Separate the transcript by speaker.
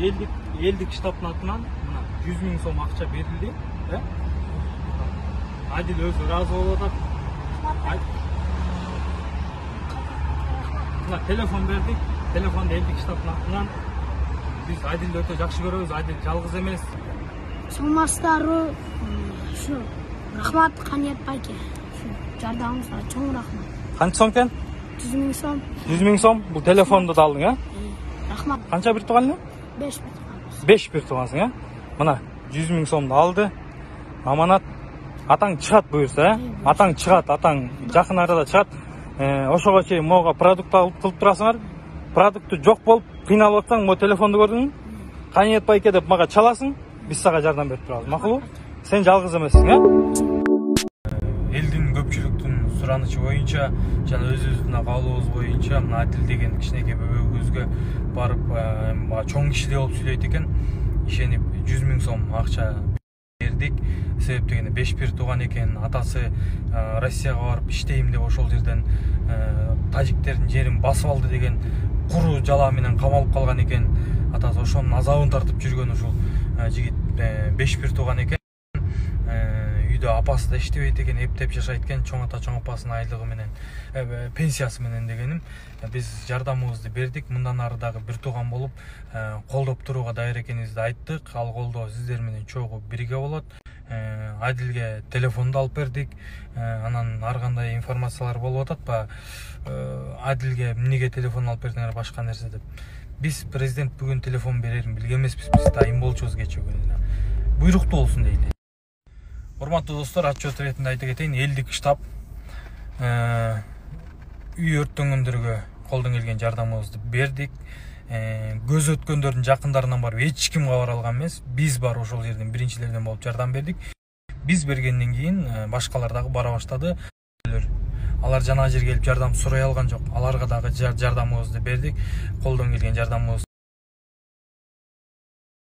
Speaker 1: элдик штабтын атынан 100 000 сом акча берилди. Адил өзү ыраазы болуп атат. Телефон бердик. Телефонду элдик штабтын атынан биз Адилди өтө жакшы көрөбүз. Адил жалгыз эмес.
Speaker 2: Саламатсыздарбы? Ушу рахмат Каният байке. Жардамыңызга чоң рахмат.
Speaker 1: Канча сом экен?
Speaker 2: 100 000 сом.
Speaker 1: 100 000 сом. Бул телефонду да алдың,
Speaker 2: Рахмат.
Speaker 1: Канча бир тууган эле?
Speaker 2: 5 бир тууганбыз.
Speaker 1: 5 бир туугансың, Мына 100 000 сомду алды. Аманат. Атаң чыгат буюрса, Атаң чыгат, атаң жакын арада чыгат. Ошого чейин могу продукт алып кылып турасыңар. Продукты жок болуп кыйналып атсаң, мо телефонду көрдүңбү? Каният байке деп мага чаласың, биз сага жардам берип турабыз. Макулбу? Сен жалгыз эмессиң, Элдин көпчүлүктүн суранычы боюнча жана өзүбүздүн каалообуз боюнча мына Адил деген кичинекей бөбөгүбүзгө барып чоң киши болуп сүйлөйт экен. Ишенип 100 000 сом акча бердик. Себеп дегенде 5 бир тууган экен. Атасы Россияга барып иштейм деп ошол жерден тажиктердин жерин басып алды деген куру жала менен камалып калган экен. Атасы ошонун азабын тартып жүргөн ушул жигит 5 бир тууган экен. Үйдө апасы да иштебейт экен, эптеп жашайт экен, чоң ата чоң апасынын айлыгы менен, пенсиясы менен дегеним. Биз жардамыбызды бердик. Мындан ары дагы бир тууган болуп колдоп турууга даяр экенибизди айттык. Ал колдоо сиздер менен чогуу бирге болот. Адилге телефонду алып бердик. Анан ар кандай информациялар болуп атат. Адилге эмнеге телефон алып бердиңер, башка нерсе деп. Биз президент бүгүн телефон берерин билген эмеспиз. Биз дайым болчубуз кечээ күнүнө. Буйруктуу болсун дейли. Урматтуу достор, отчет ретинде айта кетейин, элдик штаб үй өрттөнгөндөргө колдон келген жардамыбызды бердик. Көз өткөндөрдүн жакындарынан барып эч ким кабар алган эмес. Биз бар ошол жерден биринчилерден болуп жардам бердик. Биз бергенден кийин башкалар дагы бара баштады. Алар жанагы жерге келип жардам сурай алган жок. Аларга дагы жардамыбызды бердик. Колдон келген жардамыбыз